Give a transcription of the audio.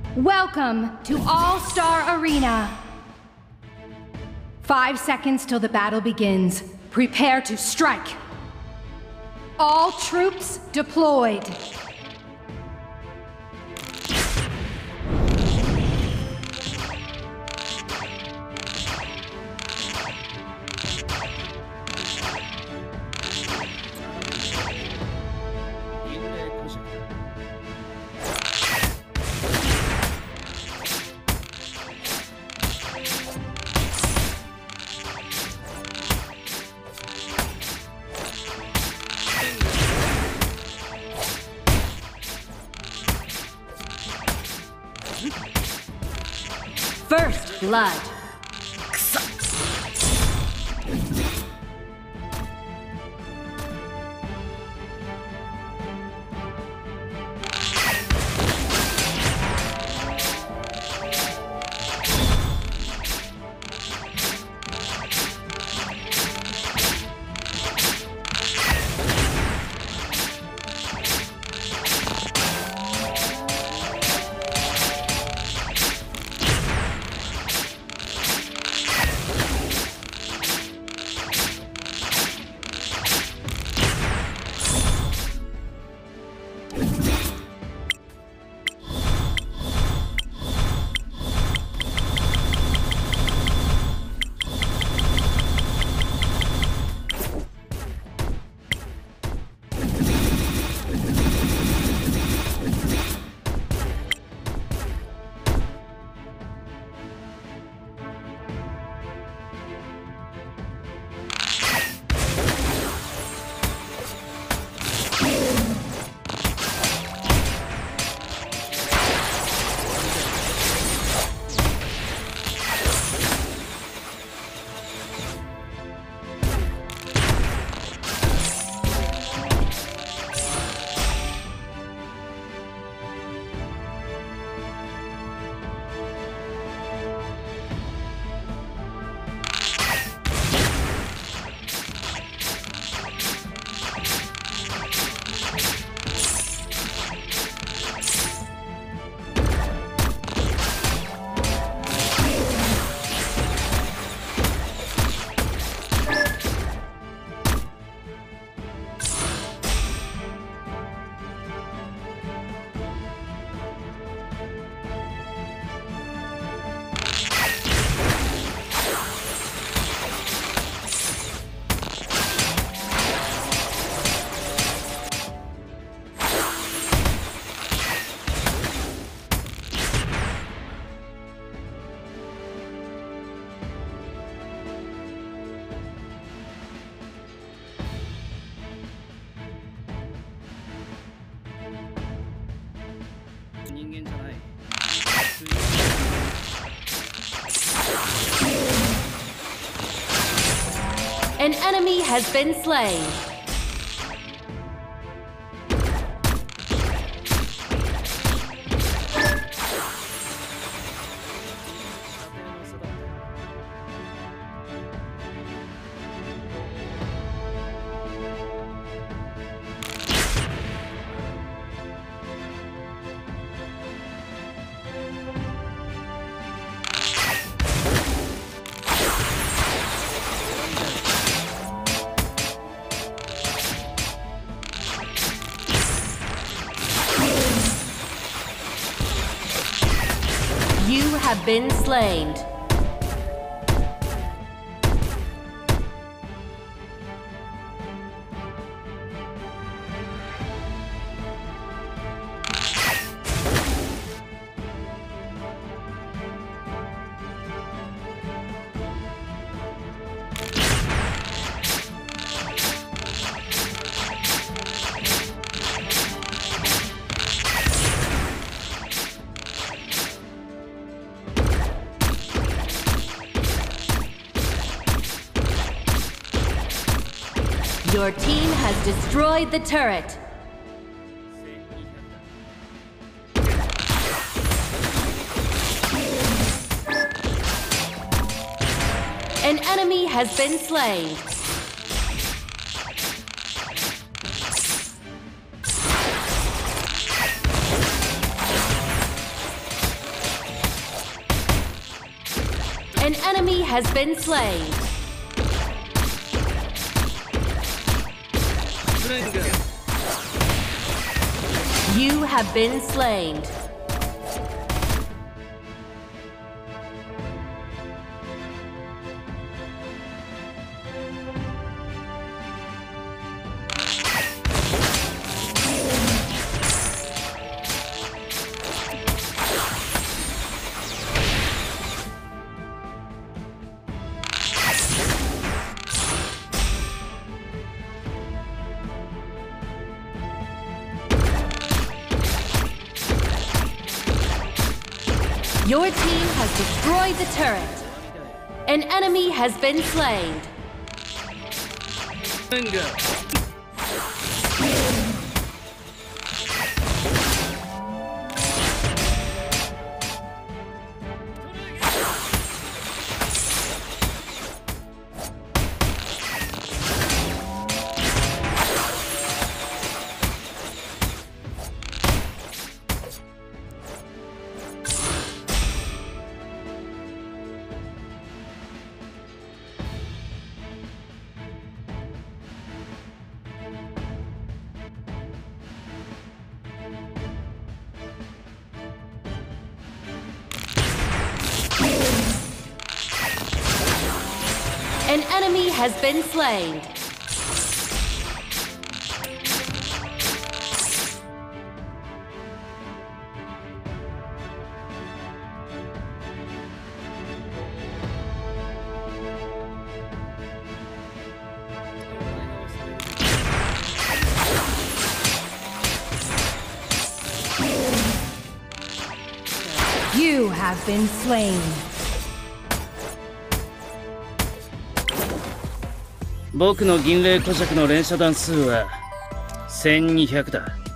Welcome to All-Star Arena. 5 seconds till the battle begins. Prepare to strike. All troops deployed. First blood. An enemy has been slain. You have been slain. Your team has destroyed the turret. An enemy has been slain. enemy has been slain. You have been slain. Your team has destroyed the turret. An enemy has been slain. Bingo. An enemy has been slain. You have been slain. 僕の銀霊古尺の連射弾数は1200だ。